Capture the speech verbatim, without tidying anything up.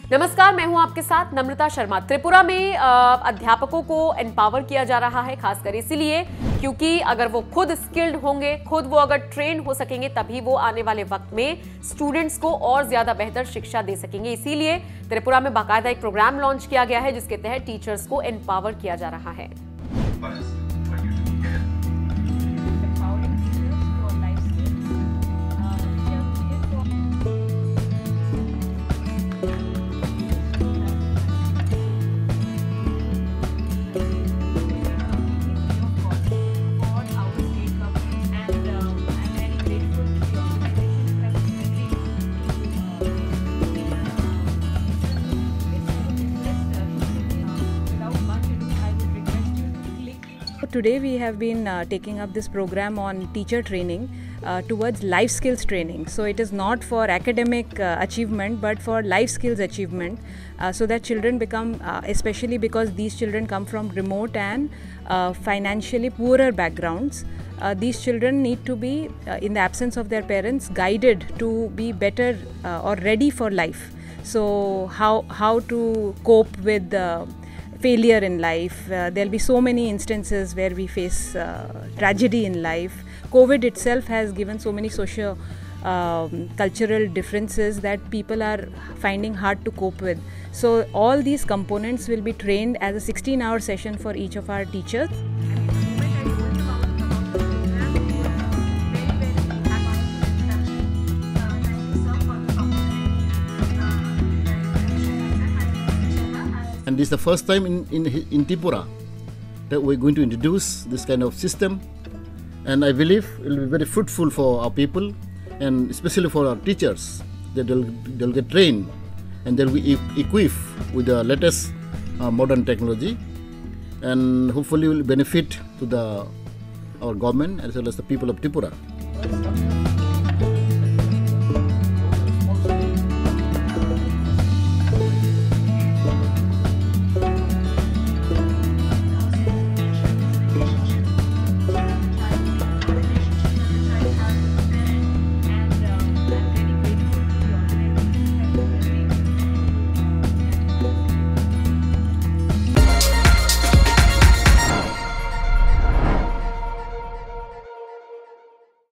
नमस्कार, मैं हूं आपके साथ नम्रता शर्मा। त्रिपुरा में अध्यापकों को एम्पावर किया जा रहा है, खासकर इसीलिए क्योंकि अगर वो खुद स्किल्ड होंगे, खुद वो अगर ट्रेन हो सकेंगे, तभी वो आने वाले वक्त में स्टूडेंट्स को और ज्यादा बेहतर शिक्षा दे सकेंगे। इसीलिए त्रिपुरा में बाकायदा एक प्रोग्राम लॉन्च किया गया है जिसके तहत टीचर्स को एम्पावर किया जा रहा है। Today we have been uh, taking up this program on teacher training uh, towards life skills training. So it is not for academic uh, achievement but for life skills achievement, uh, so that children become, uh, especially because these children come from remote and uh, financially poorer backgrounds, uh, these children need to be, uh, in the absence of their parents, guided to be better uh, or ready for life. So how, how to cope with uh, failure in life. Uh, there'll be so many instances where we face uh, tragedy in life. COVID itself has given so many socio um, cultural differences that people are finding hard to cope with. So all these components will be trained as a sixteen hour session for each of our teachers. And this is the first time in, in, in Tripura that we're going to introduce this kind of system. And I believe it will be very fruitful for our people and especially for our teachers, that they'll, they'll get trained and they'll be equipped with the latest uh, modern technology, and hopefully will benefit to the, our government as well as the people of Tripura.